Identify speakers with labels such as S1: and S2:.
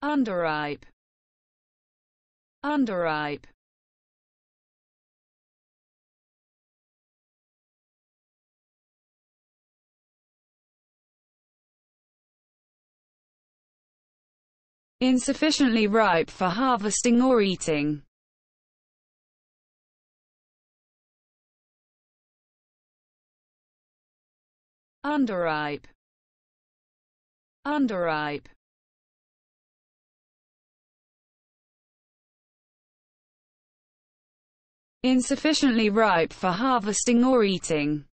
S1: Underripe. Underripe. Insufficiently ripe for harvesting or eating. Underripe. Underripe. Insufficiently ripe for harvesting or eating.